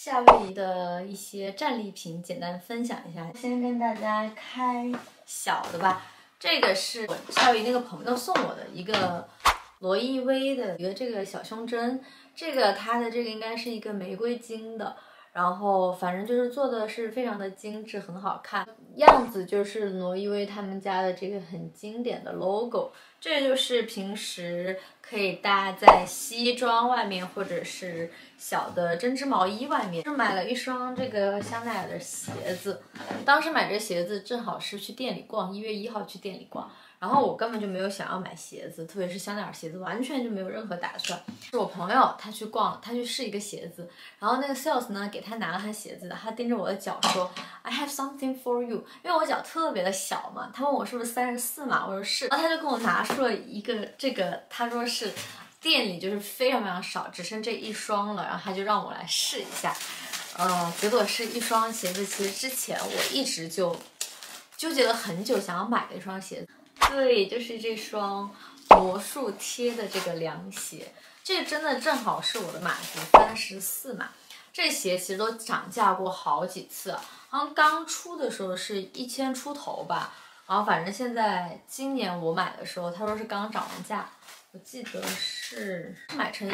夏威夷的一些战利品简单分享一下。先跟大家开小的吧，这个是我夏威夷那个朋友送我的一个罗意威的一个这个小胸针，这个它的这个应该是一个玫瑰金的。 然后反正就是做的是非常的精致，很好看，样子就是罗意威他们家的这个很经典的 logo， 这就是平时可以搭在西装外面或者是小的针织毛衣外面。是买了一双这个香奈儿的鞋子，当时买这鞋子正好是去店里逛，1月1号去店里逛。 然后我根本就没有想要买鞋子，特别是香奈儿鞋子，完全就没有任何打算。是我朋友他去逛，他去试一个鞋子，然后那个 sales 呢给他拿了他鞋子，他盯着我的脚说 I have something for you， 因为我脚特别的小嘛，他问我是不是34码，我说是，然后他就跟我拿出了一个这个，他说是店里就是非常非常少，只剩这一双了，然后他就让我来试一下，结果是一双鞋子，其实之前我一直就纠结了很久，想要买的一双鞋子。 对，就是这双魔术贴的这个凉鞋，这个真的正好是我的码子34码。这鞋其实都涨价过好几次，好像刚出的时候是1000出头吧，然后反正现在今年我买的时候，他说是刚涨完价，我记得是买成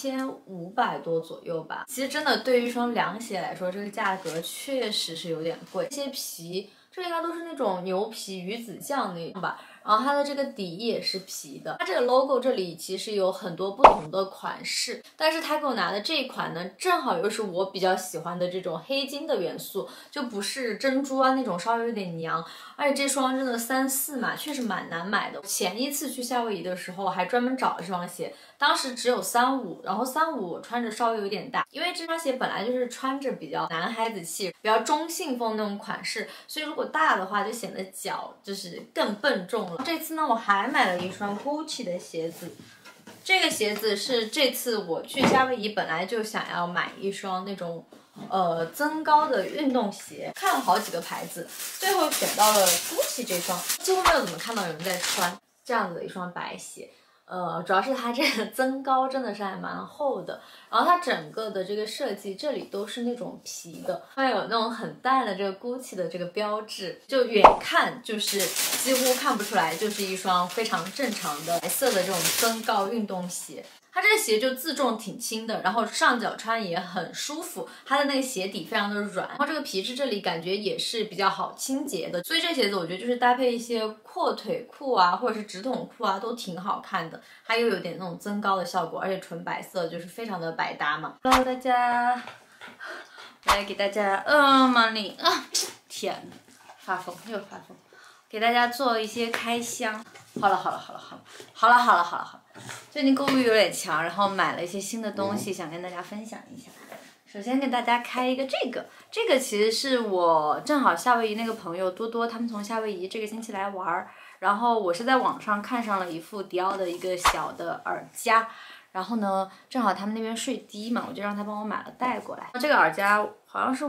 1500多左右吧。其实真的对于一双凉鞋来说，这个价格确实是有点贵。这些皮，这应该都是那种牛皮鱼子酱那种吧。 然后它的这个底也是皮的，它这个 logo 这里其实有很多不同的款式，但是他给我拿的这一款呢，正好又是我比较喜欢的这种黑金的元素，就不是珍珠啊那种稍微有点娘，而且这双真的34码，确实蛮难买的。前一次去夏威夷的时候还专门找了这双鞋，当时只有35，然后35我穿着稍微有点大，因为这双鞋本来就是穿着比较男孩子气、比较中性风那种款式，所以如果大的话就显得脚就是更笨重了。 这次呢，我还买了一双 Gucci 的鞋子，这个鞋子是这次我去夏威夷本来就想要买一双那种增高的运动鞋，看了好几个牌子，最后选到了 Gucci 这双，几乎没有怎么看到有人在穿这样子的一双白鞋。 主要是它这个增高真的是还蛮厚的，然后它整个的这个设计这里都是那种皮的，它有那种很淡的这个 Gucci 的这个标志，就远看就是几乎看不出来，就是一双非常正常的白色的这种增高运动鞋。 它这个鞋就自重挺轻的，然后上脚穿也很舒服，它的那个鞋底非常的软，然后这个皮质这里感觉也是比较好清洁的，所以这鞋子我觉得就是搭配一些阔腿裤啊，或者是直筒裤啊，都挺好看的，它又有点那种增高的效果，而且纯白色就是非常的百搭嘛。Hello 大家，来给大家morning 啊，天呐，发疯又发疯，给大家做一些开箱。好了。 最近购物欲有点强，然后买了一些新的东西，想跟大家分享一下。首先给大家开一个这个其实是我正好夏威夷那个朋友多多他们从夏威夷这个星期来玩，然后我是在网上看上了一副迪奥的一个小的耳夹，然后呢正好他们那边税低嘛，我就让他帮我买了带过来。这个耳夹好像是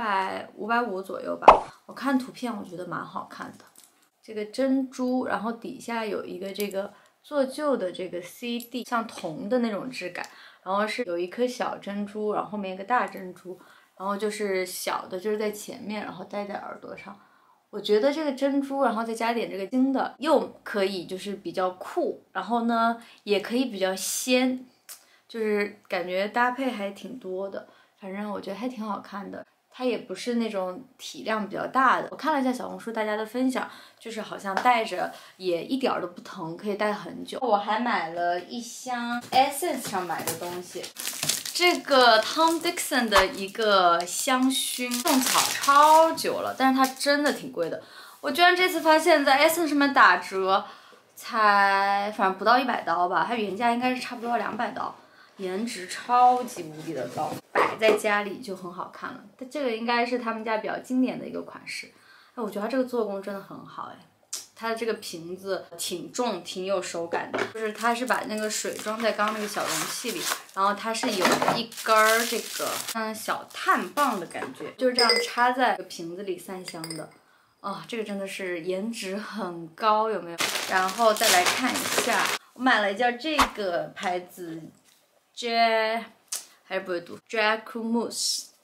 550左右吧，我看图片我觉得蛮好看的。这个珍珠，然后底下有一个这个。 做旧的这个 CD 像铜的那种质感，然后是有一颗小珍珠，然后后面一个大珍珠，然后就是小的就是在前面，然后戴在耳朵上。我觉得这个珍珠，然后再加点这个金的，又可以就是比较酷，然后呢也可以比较仙，就是感觉搭配还挺多的，反正我觉得还挺好看的。 它也不是那种体量比较大的，我看了一下小红书大家的分享，就是好像戴着也一点都不疼，可以戴很久。我还买了一箱 Essence 上买的东西，这个 Tom Dixon 的一个香薰，种草超久了，但是它真的挺贵的。我居然这次发现，在 Essence 上面打折，才反正不到100刀吧，它原价应该是差不多要200刀。 颜值超级无敌的高，摆在家里就很好看了。它这个应该是他们家比较经典的一个款式，哎，我觉得它这个做工真的很好哎。它的这个瓶子挺重，挺有手感的，就是它是把那个水装在刚那个小容器里，然后它是有一根儿这个小碳棒的感觉，就是这样插在瓶子里散香的。哦，这个真的是颜值很高，有没有？然后再来看一下，我买了一件这个牌子。还是不会读 Jacquemus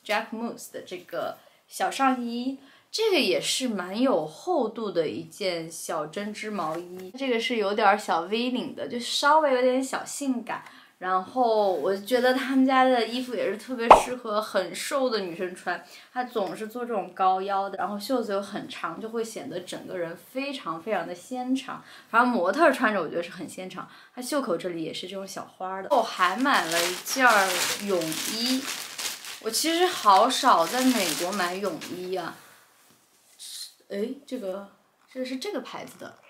Jacquemus 的这个小上衣。这个也是蛮有厚度的一件小针织毛衣，这个是有点小 V 领的，就稍微有点小性感。然后我觉得他们家的衣服也是特别适合很瘦的女生穿，它总是做这种高腰的，然后袖子又很长，就会显得整个人非常非常的纤长。反正模特穿着我觉得是很纤长，它袖口这里也是这种小花的。我还买了一件泳衣，我其实好少在美国买泳衣啊。哎，这是这个牌子的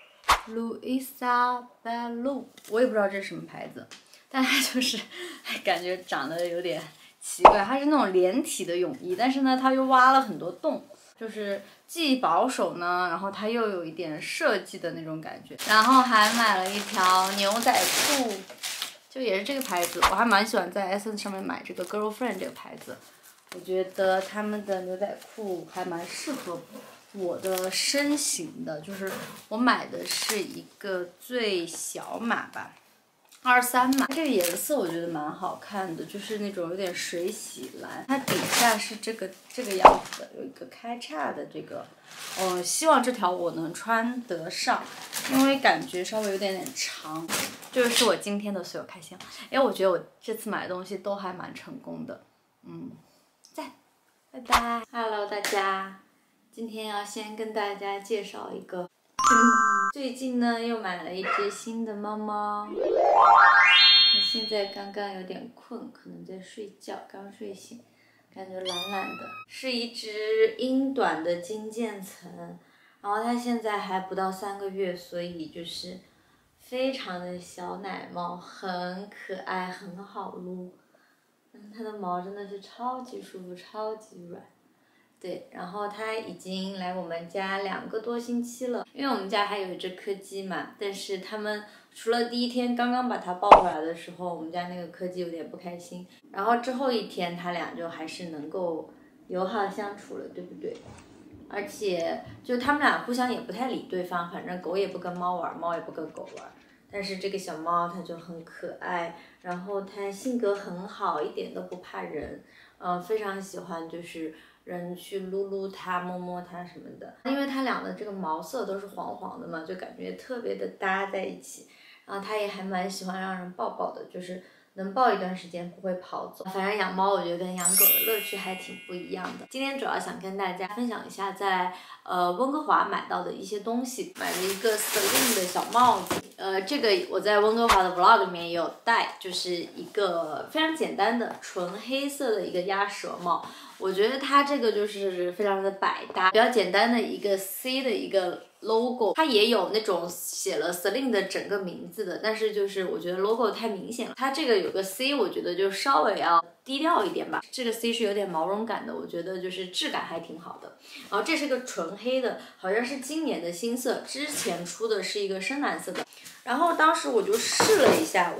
Louisa Bellow， 我也不知道这是什么牌子，但它就是感觉长得有点奇怪。它是那种连体的泳衣，但是呢，它又挖了很多洞，就是既保守呢，然后它又有一点设计的那种感觉。然后还买了一条牛仔裤，就也是这个牌子，我还蛮喜欢在 Essence 上面买这个 Girlfriend 这个牌子，我觉得他们的牛仔裤还蛮适合我的身形的，就是我买的是一个最小码吧，23码。这个颜色我觉得蛮好看的，就是那种有点水洗蓝，它底下是这个样子的，有一个开叉的这个，希望这条我能穿得上，因为感觉稍微有点长。这就是我今天的所有开箱，因为我觉得我这次买的东西都还蛮成功的，赞，拜拜 ，Hello 大家。今天要先跟大家介绍一个，最近呢又买了一只新的猫猫，它现在刚刚有点困，可能在睡觉，刚睡醒，感觉懒懒的，是一只英短的金渐层，然后它现在还不到3个月，所以就是非常的小奶猫，很可爱，很好撸，它的毛真的是超级舒服，超级软。对，然后它已经来我们家2个多星期了，因为我们家还有一只柯基嘛，但是他们除了第1天刚刚把它抱回来的时候，我们家那个柯基有点不开心，然后之后1天它俩就还是能够友好相处了，对不对？而且就他们俩互相也不太理对方，反正狗也不跟猫玩，猫也不跟狗玩，但是这个小猫它就很可爱，然后它性格很好，一点都不怕人，非常喜欢就是人去撸撸它、摸摸它什么的，因为它俩的这个毛色都是黄黄的嘛，就感觉特别的搭在一起。然后它也还蛮喜欢让人抱抱的，就是能抱一段时间不会跑走。反正养猫我觉得跟养狗的乐趣还挺不一样的。今天主要想跟大家分享一下在温哥华买到的一些东西，买了一个 Celine 的小帽子。这个我在温哥华的 vlog 里面也有带，就是一个非常简单的纯黑色的一个鸭舌帽。我觉得它这个就是非常的百搭，比较简单的一个 C 的一个 logo， 它也有那种写了 Celine 的整个名字的，但是就是我觉得 logo 太明显了，它这个有个 C， 我觉得就稍微要低调一点吧。这个 C 是有点毛绒感的，我觉得就是质感还挺好的。然后这是个纯黑的，好像是今年的新色，之前出的是一个深蓝色的。然后当时我就试了一下，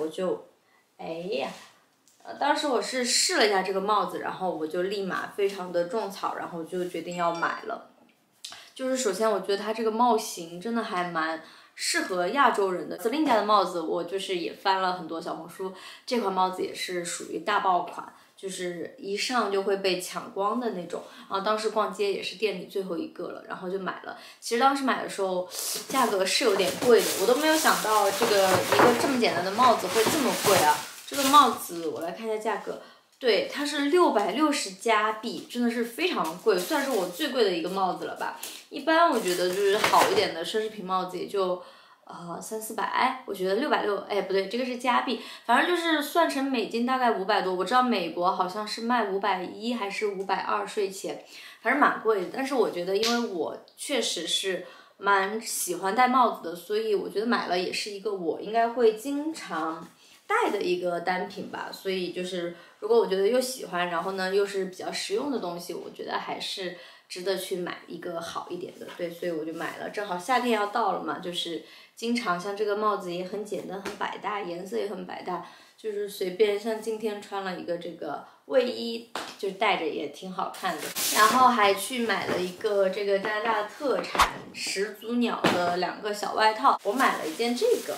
当时我是试了一下这个帽子，然后我就立马非常的种草，然后就决定要买了。就是首先我觉得它这个帽型真的还蛮适合亚洲人的。Celine家的帽子我就是也翻了很多小红书，这款帽子也是属于大爆款，就是一上就会被抢光的那种。然后当时逛街也是店里最后一个了，然后就买了。其实当时买的时候价格是有点贵的，我都没有想到这个一个这么简单的帽子会这么贵啊。这个帽子我来看一下价格，对，它是660加币，真的是非常贵，算是我最贵的一个帽子了吧。一般我觉得就是好一点的奢侈品帽子也就300-400，我觉得660，不对，这个是加币，反正就是算成美金大概500多。我知道美国好像是卖510还是520税前，反正蛮贵的。但是我觉得，因为我确实是蛮喜欢戴帽子的，所以我觉得买了也是一个我应该会经常戴的一个单品吧。所以就是如果我觉得又喜欢，然后呢又是比较实用的东西，我觉得还是值得去买一个好一点的。对，所以我就买了，正好夏天要到了嘛，就是经常像这个帽子也很简单很百搭，颜色也很百搭，就是随便像今天穿了一个这个卫衣，就是戴着也挺好看的。然后还去买了一个这个加拿大特产始祖鸟的2个小外套，我买了一件这个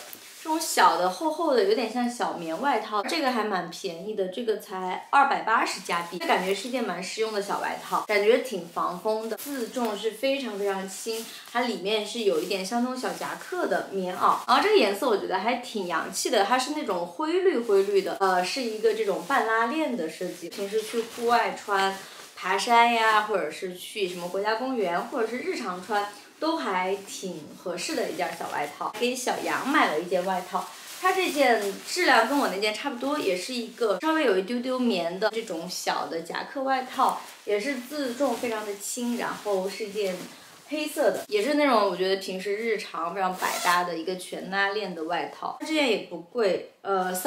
这种小的厚厚的，有点像小棉外套，这个还蛮便宜的，这个才280加币，感觉是一件蛮实用的小外套，感觉挺防风的，自重是非常非常轻，它里面是有一点像那种小夹克的棉袄，然后这个颜色我觉得还挺洋气的，它是那种灰绿的，是一个这种半拉链的设计，平时去户外穿，爬山呀，或者是去什么国家公园，或者是日常穿。都还挺合适的一件小外套，给小杨买了一件外套，它这件质量跟我那件差不多，也是一个稍微有一丢丢棉的这种小的夹克外套，也是自重非常的轻，然后是件黑色的，也是那种我觉得平时日常非常百搭的一个全拉链的外套，这件也不贵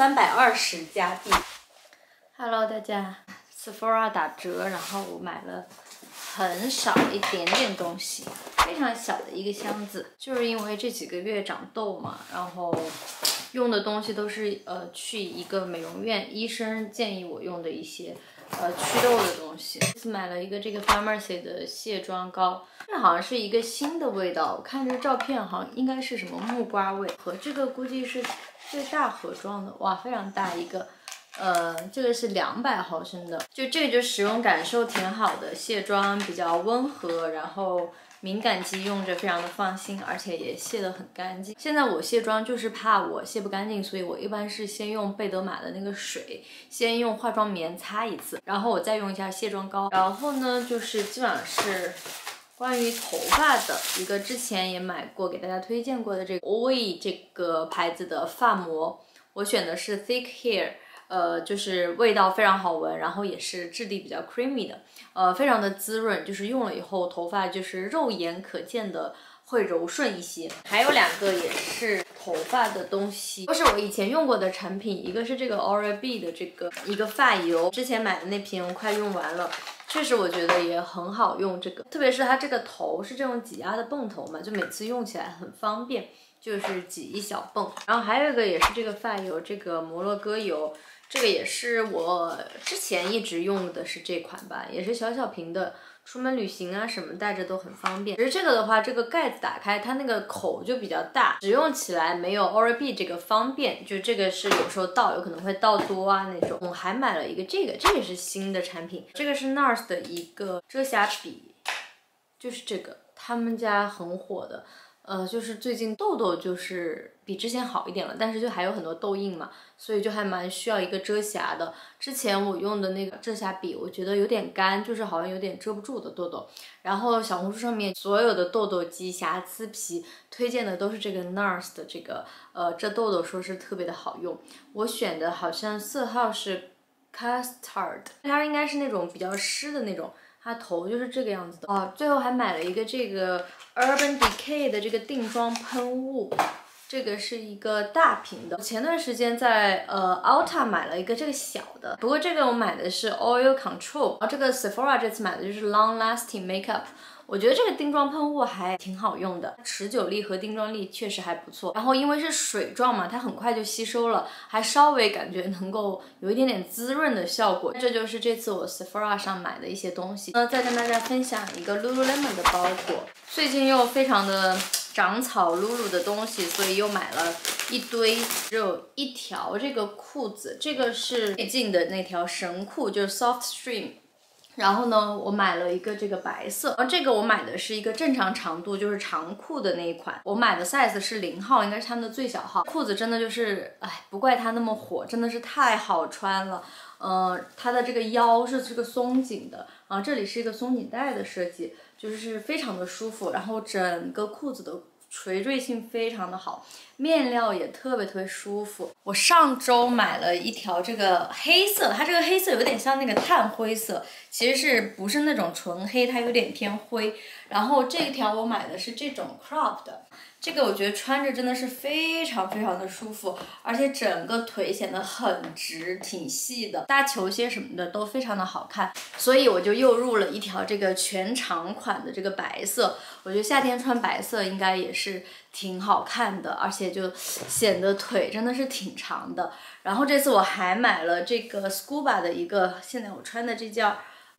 ，320加币。Hello 大家 ，Sephora 打折，然后我买了很少一点点东西。非常小的一个箱子，就是因为这几个月长痘嘛，然后用的东西都是去一个美容院医生建议我用的一些祛痘的东西。这次买了一个这个 Pharmacy 的卸妆膏，这好像是一个新的味道，我看这个照片好像应该是什么木瓜味，和这个估计是最大盒装的，哇，非常大一个。这个是200毫升的，就这个就使用感受挺好的，卸妆比较温和，然后敏感肌用着非常的放心，而且也卸得很干净。现在我卸妆就是怕我卸不干净，所以我一般是先用贝德玛的那个水，先用化妆棉擦一次，然后我再用一下卸妆膏。然后呢，就是基本上是关于头发的一个，之前也买过给大家推荐过的这个 OE 这个牌子的发膜，我选的是 Thick Hair。就是味道非常好闻，然后也是质地比较 creamy 的，非常的滋润，就是用了以后头发就是肉眼可见的会柔顺一些。还有2个也是头发的东西，都是我以前用过的产品，一个是这个 Oral-B 的这个一个发油，之前买的那瓶快用完了。确实我觉得也很好用，这个特别是它这个头是这种挤压的泵头嘛，就每次用起来很方便，就是挤一小泵。然后还有一个也是这个发油，这个摩洛哥油。这个也是我之前一直用的是这款吧，也是小小瓶的，出门旅行啊什么带着都很方便。只是这个的话，这个盖子打开，它那个口就比较大，使用起来没有 Oral-B 这个方便。就这个是有时候倒有可能会倒多啊那种。我还买了一个这个也是新的产品，这个是 NARS 的一个遮瑕笔，就是这个他们家很火的。就是最近痘痘就是比之前好一点了，但是就还有很多痘印嘛，所以就还蛮需要一个遮瑕的。之前我用的那个遮瑕笔，我觉得有点干，就是好像有点遮不住的痘痘。然后小红书上面所有的痘痘肌、瑕疵皮推荐的都是这个 NARS 的这个遮痘痘，说是特别的好用。我选的好像色号是 Custard， 它应该是那种比较湿的那种。它头就是这个样子的哦。最后还买了一个这个 Urban Decay 的这个定妆喷雾，这个是一个大瓶的。前段时间在Ulta 买了一个这个小的，不过这个我买的是 Oil Control， 然后这个 Sephora 这次买的就是 Long Lasting Makeup。我觉得这个定妆喷雾还挺好用的，持久力和定妆力确实还不错。然后因为是水状嘛，它很快就吸收了，还稍微感觉能够有一点点滋润的效果。这就是这次我 Sephora 上买的一些东西。再跟大家分享一个 Lululemon 的包裹，最近又非常的长草 Lulu 的东西，所以又买了一堆。只有一条这个裤子，这个是最近的那条神裤，就是 Soft Stream。然后呢，我买了一个这个白色，然后这个我买的是一个正常长度，就是长裤的那一款。我买的 size 是0号，应该是他们的最小号。裤子真的就是，哎，不怪它那么火，真的是太好穿了。它的这个腰是这个松紧的，然后这里是一个松紧带的设计，就是非常的舒服。然后整个裤子的垂坠性非常的好，面料也特别舒服。我上周买了一条这个黑色，它这个黑色有点像那个炭灰色，其实不是那种纯黑，它有点偏灰。然后这一条我买的是这种 crop 的，这个我觉得穿着真的是非常的舒服，而且整个腿显得很直，挺细的，搭球鞋什么的都非常的好看。所以我就又入了一条这个全长款的这个白色，我觉得夏天穿白色应该也是挺好看的，而且就显得腿真的是挺长的。然后这次我还买了这个 Scuba 的一个，现在我穿的这件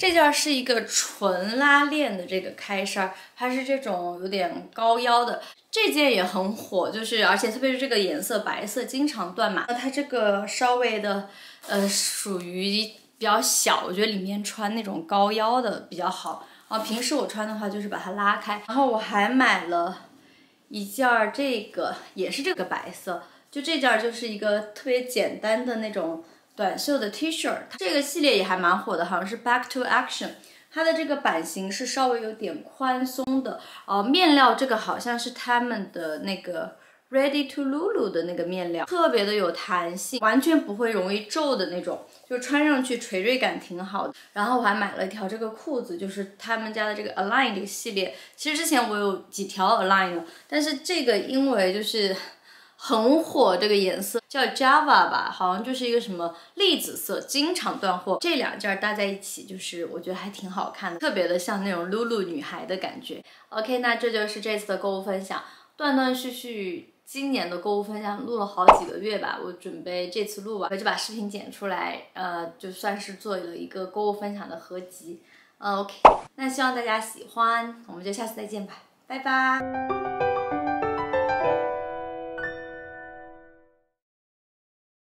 这件是一个纯拉链的这个开衫，它是这种有点高腰的。这件也很火，就是而且特别是这个颜色白色经常断码。它这个稍微的属于比较小，我觉得里面穿那种高腰的比较好。然后平时我穿的话就是把它拉开。然后我还买了一件这个，也是这个白色，就这件就是一个特别简单的那种短袖的 T 恤。这个系列也还蛮火的，好像是 Back to Action。它的这个版型是稍微有点宽松的，面料这个好像是他们的那个 Ready to Lulu 的那个面料，特别的有弹性，完全不会容易皱的那种，就穿上去垂坠感挺好的。然后我还买了一条这个裤子，就是他们家的这个 Align 这个系列。其实之前我有几条 Align 的，但是这个因为就是很火，这个颜色叫 Java 吧，好像就是一个什么栗子色，经常断货。这两件搭在一起，就是我觉得还挺好看的，特别的像那种 Lulu 女孩的感觉。OK， 那这就是这次的购物分享，断断续续。今年的购物分享录了好几个月吧，我准备这次录完，我就把视频剪出来，就算是做了一个购物分享的合集。OK， 那希望大家喜欢，我们就下次再见吧，拜拜。